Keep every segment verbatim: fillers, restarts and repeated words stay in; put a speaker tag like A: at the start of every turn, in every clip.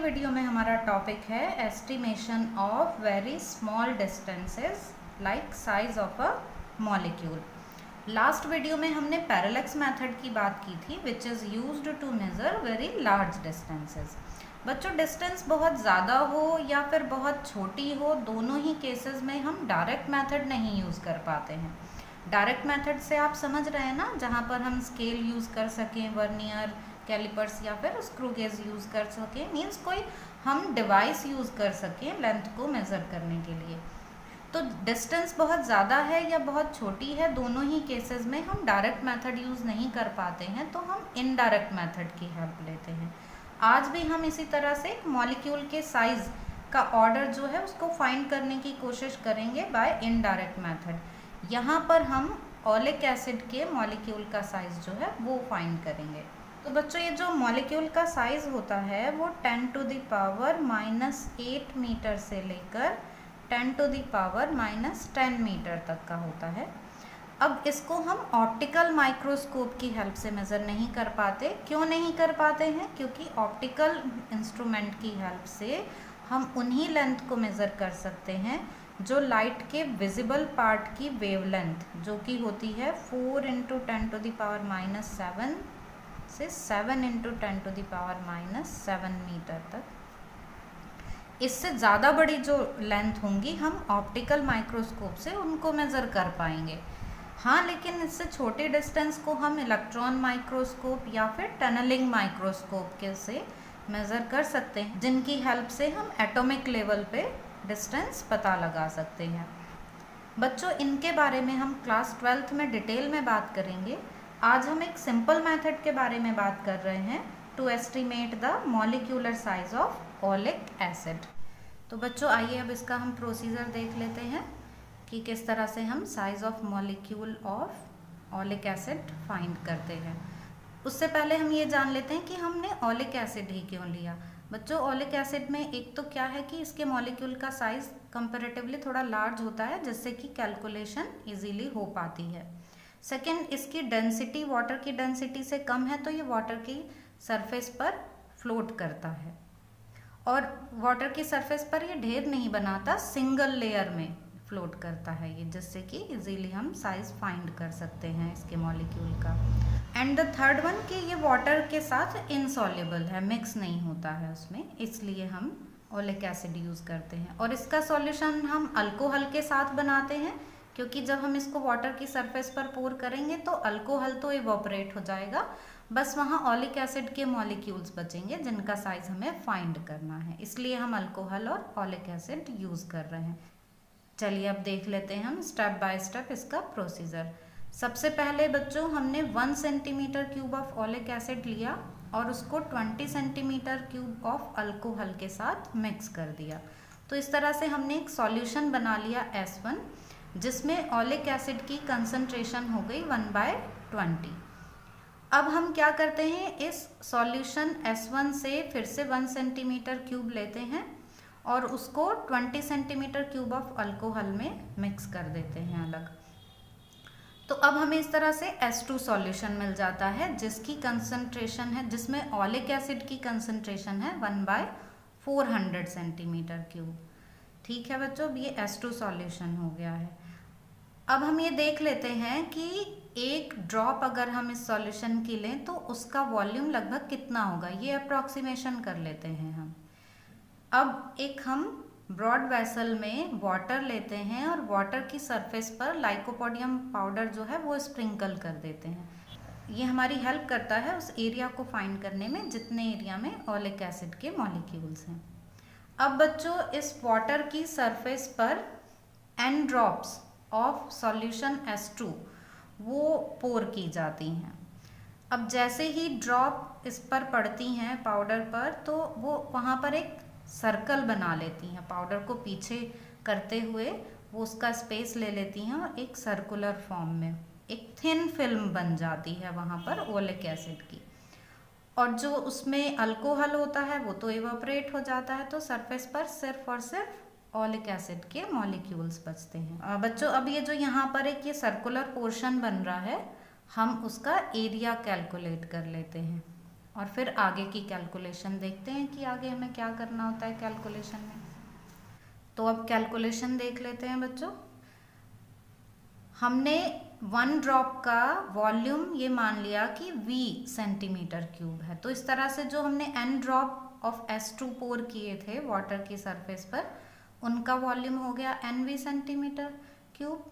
A: Video में हमारा topic है estimation of very small distances like size of a molecule. Last video में हमने पैरेलैक्स मेथड की बात की थी which is used to measure very large distances. बच्चों, डिस्टेंस बहुत ज़्यादा हो या फिर बहुत छोटी हो, दोनों ही केसेस में हम डायरेक्ट मेथड नहीं यूज़ कर पाते हैं। डायरेक्ट मेथड से आप समझ रहे हैं ना, जहाँ पर हम स्केल यूज़ कर सकें, वर्नियर, कैलिपर्स या फिर स्क्रू गेज यूज़ कर सकें, मीन्स कोई हम डिवाइस यूज़ कर सकें लेंथ को मेज़र करने के लिए। तो डिस्टेंस बहुत ज़्यादा है या बहुत छोटी है, दोनों ही केसेस में हम डायरेक्ट मेथड यूज़ नहीं कर पाते हैं, तो हम इनडायरेक्ट मेथड की हेल्प लेते हैं। आज भी हम इसी तरह से एक मॉलिक्यूल के साइज़ का ऑर्डर जो है उसको फाइंड करने की कोशिश करेंगे बाय इनडायरेक्ट मेथड। यहाँ पर हम ओलिक एसिड के मॉलिक्यूल का साइज़ जो है वो फाइंड करेंगे। तो बच्चों, ये जो मॉलिक्यूल का साइज़ होता है वो ten to the power minus eight metre से लेकर ten to the power minus ten metre तक का होता है। अब इसको हम ऑप्टिकल माइक्रोस्कोप की हेल्प से मेज़र नहीं कर पाते। क्यों नहीं कर पाते हैं? क्योंकि ऑप्टिकल इंस्ट्रूमेंट की हेल्प से हम उन्हीं लेंथ को मेज़र कर सकते हैं जो लाइट के विजिबल पार्ट की वेवलेंथ, जो कि होती है four into ten to the power minus seven से seven into ten to the power minus seven metre तक। इससे ज़्यादा बड़ी जो लेंथ होंगी हम ऑप्टिकल माइक्रोस्कोप से उनको मेज़र कर पाएंगे। हाँ, लेकिन इससे छोटे डिस्टेंस को हम इलेक्ट्रॉन माइक्रोस्कोप या फिर टनलिंग माइक्रोस्कोप के से मेज़र कर सकते हैं, जिनकी हेल्प से हम एटॉमिक लेवल पे डिस्टेंस पता लगा सकते हैं। बच्चों, इनके बारे में हम क्लास ट्वेल्थ में डिटेल में बात करेंगे। आज हम एक सिंपल मेथड के बारे में बात कर रहे हैं to estimate the molecular size of oleic acid. तो बच्चों, आइए अब इसका हम प्रोसीजर देख लेते हैं कि किस तरह से हम size of molecule of oleic acid find करते हैं। उससे पहले हम ये जान लेते हैं कि हमने ओलिक एसिड ही क्यों लिया। बच्चों, ओलिक एसिड में एक तो क्या है कि इसके मॉलिक्यूल का साइज कंपैरेटिवली थोड़ा लार्ज होता है, जिससे कि कैलकुलेशन इजीली हो पाती है। सेकेंड, इसकी डेंसिटी वाटर की डेंसिटी से कम है, तो ये वाटर की सरफेस पर फ्लोट करता है और वाटर की सरफेस पर ये ढेर नहीं बनाता, सिंगल लेयर में फ्लोट करता है ये, जिससे कि इजीली हम साइज फाइंड कर सकते हैं इसके मॉलिक्यूल का। एंड द थर्ड वन कि ये वाटर के साथ इनसॉल्युबल है, मिक्स नहीं होता है उसमें, इसलिए हम ओलिक एसिड यूज़ करते हैं। और इसका सॉल्यूशन हम अल्कोहल के साथ बनाते हैं, क्योंकि जब हम इसको वाटर की सरफेस पर पोर करेंगे तो अल्कोहल तो इवोपरेट हो जाएगा, बस वहाँ ओलिक एसिड के मॉलिक्यूल्स बचेंगे जिनका साइज हमें फाइंड करना है, इसलिए हम अल्कोहल और ओलिक एसिड यूज़ कर रहे हैं। चलिए अब देख लेते हैं हम स्टेप बाय स्टेप इसका प्रोसीजर। सबसे पहले बच्चों, हमने one centimetre cube of oleic acid लिया और उसको twenty centimetre cube of alcohol के साथ मिक्स कर दिया। तो इस तरह से हमने एक सॉल्यूशन बना लिया एस वन, जिसमें ओलिक एसिड की कंसंट्रेशन हो गई वन बाय ट्वेंटी। अब हम क्या करते हैं, इस सॉल्यूशन एस वन से फिर से वन सेंटीमीटर क्यूब लेते हैं और उसको twenty centimetre cube of alcohol में मिक्स कर देते हैं अलग। तो अब हमें इस तरह से एस टू सॉल्यूशन मिल जाता है, जिसकी कंसंट्रेशन है, जिसमें ओलिक एसिड की कंसंट्रेशन है one by four hundred centimetre cube. ठीक है बच्चों, अब ये एस टू सॉल्यूशन हो गया है। अब हम ये देख लेते हैं कि एक ड्रॉप अगर हम इस सॉल्यूशन की लें तो उसका वॉल्यूम लगभग कितना होगा, ये अप्रॉक्सीमेशन कर लेते हैं हम। अब एक हम ब्रॉड वेसल में वाटर लेते हैं और वाटर की सरफेस पर लाइकोपोडियम पाउडर जो है वो स्प्रिंकल कर देते हैं। ये हमारी हेल्प करता है उस एरिया को फाइंड करने में जितने एरिया में ओलिक एसिड के मॉलिक्यूल्स हैं। अब बच्चों, इस वाटर की सरफेस पर n drops of solution S two वो पोर की जाती हैं। अब जैसे ही ड्रॉप इस पर पड़ती हैं पाउडर पर, तो वो वहाँ पर एक सर्कल बना लेती हैं, पाउडर को पीछे करते हुए वो उसका स्पेस ले लेती हैं और एक सर्कुलर फॉर्म में एक थिन फिल्म बन जाती है वहाँ पर ओलिक एसिड की। और जो उसमें अल्कोहल होता है वो तो इवोपरेट हो जाता है, तो सरफेस पर सिर्फ और सिर्फ ओलिक एसिड के मॉलिक्यूल्स बचते हैं। बच्चों, अब ये जो यहाँ पर एक ये सर्कुलर पोर्शन बन रहा है, हम उसका एरिया कैलकुलेट कर लेते हैं। और फिर आगे की कैलकुलेशन देखते हैं कि आगे हमें क्या करना होता है कैलकुलेशन में। तो अब कैलकुलेशन देख लेते हैं बच्चों। हमने वन ड्रॉप का वॉल्यूम ये मान लिया कि V सेंटीमीटर क्यूब है। तो इस तरह से जो हमने n drop of S two pour किए थे वाटर की सरफेस पर, उनका वॉल्यूम हो गया एन वी सेंटीमीटर क्यूब।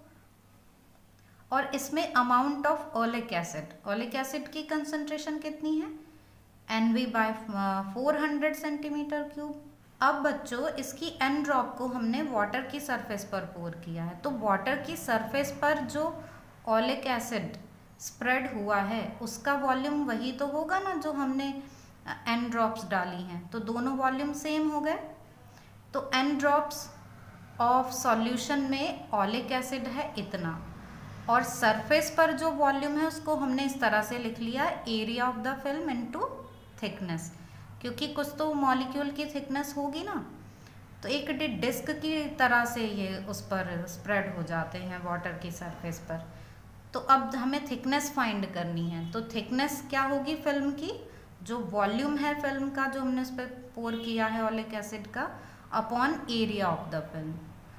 A: और इसमें amount of oleic acid, oleic acid की कंसंट्रेशन कितनी है, n V by four hundred centimetre cube. अब बच्चों इसकी एन ड्रॉप को हमने वाटर की सरफेस पर पोर किया है। तो वाटर की सरफेस पर जो ओलिक एसिड स्प्रेड हुआ है उसका वॉल्यूम वही तो होगा ना जो हमने एन ड्रॉप्स डाली हैं। तो दोनों वॉल्यूम सेम हो गए। तो एन ड्रॉप्स ऑफ सॉल्यूशन में ओलिक एसिड है इतना, और सरफेस पर जो वॉल्यूम है उसको हमने इस तरह से लिख लिया area of the film into thickness, क्योंकि कुछ तो मॉलिक्यूल की थिकनेस होगी ना। तो एक डिस्क की तरह से ये उस पर स्प्रेड हो जाते हैं वाटर की सरफेस पर। तो अब हमें थिकनेस फाइंड करनी है। तो थिकनेस क्या होगी फिल्म की, जो वॉल्यूम है फिल्म का जो हमने उस पर पोर किया है ओलिक एसिड का, upon area of the film.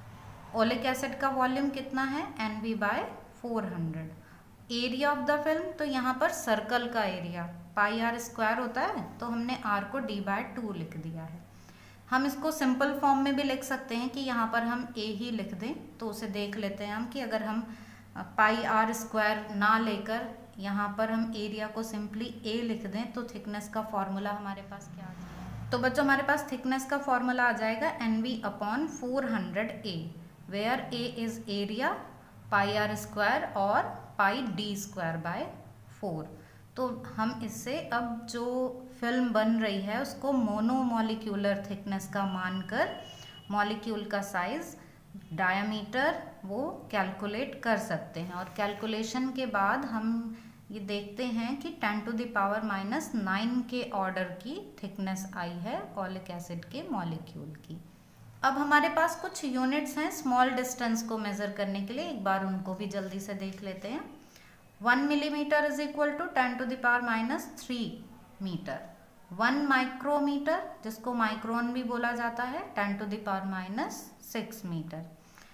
A: Oleic acid का वॉल्यूम कितना है, n V by four hundred. Area of the film, तो यहाँ पर सर्कल का एरिया पाई आर स्क्वायर होता है, तो हमने आर को डी बाय टू लिख दिया है। हम इसको सिंपल फॉर्म में भी लिख सकते हैं कि यहाँ पर हम ए ही लिख दें। तो उसे देख लेते हैं हम कि अगर हम पाई आर स्क्वायर ना लेकर यहाँ पर हम एरिया को सिंपली ए लिख दें तो थिकनेस का फॉर्मूला हमारे पास क्या आ जाएगा। तो बच्चों हमारे पास थिकनेस का फॉर्मूला आ जाएगा n V upon four hundred A, where A is area, pi r square और pi d square by four. तो हम इससे अब जो फिल्म बन रही है उसको मोनोमॉलिक्यूलर थिकनेस का मानकर मॉलिक्यूल का साइज, डायामीटर वो कैलकुलेट कर सकते हैं। और कैलकुलेशन के बाद हम ये देखते हैं कि ten to the power minus nine के ऑर्डर की थिकनेस आई है ओलिक एसिड के मॉलिक्यूल की। अब हमारे पास कुछ यूनिट्स हैं स्मॉल डिस्टेंस को मेजर करने के लिए, एक बार उनको भी जल्दी से देख लेते हैं। One millimetre is equal to ten to the power minus three metre. One micrometre, जिसको माइक्रोन भी बोला जाता है, ten to the power minus six metre.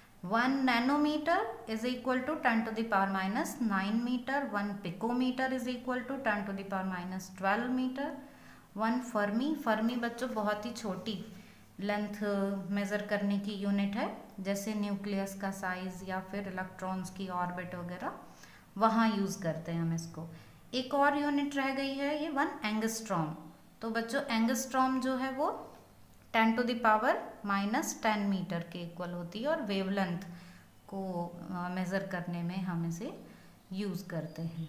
A: One nanometre is equal to ten to the power minus nine metre. One picometre is equal to ten to the power minus twelve metre. One fermi, fermi बच्चों बहुत ही छोटी length measure करने की unit है, जैसे nucleus का size या फिर इलेक्ट्रॉन्स की ऑर्बिट वगैरह, वहाँ यूज़ करते हैं हम इसको। एक और यूनिट रह गई है ये वन एंगस्ट्रॉम। तो बच्चों एंगस्ट्रॉम जो है वो ten to the power minus ten metre के इक्वल होती है, और वेवलेंथ को मेज़र करने में हम इसे यूज़ करते हैं।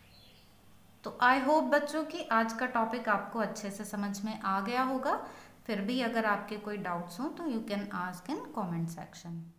A: तो आई होप बच्चों कि आज का टॉपिक आपको अच्छे से समझ में आ गया होगा। फिर भी अगर आपके कोई डाउट्स हों तो you can ask in comment section.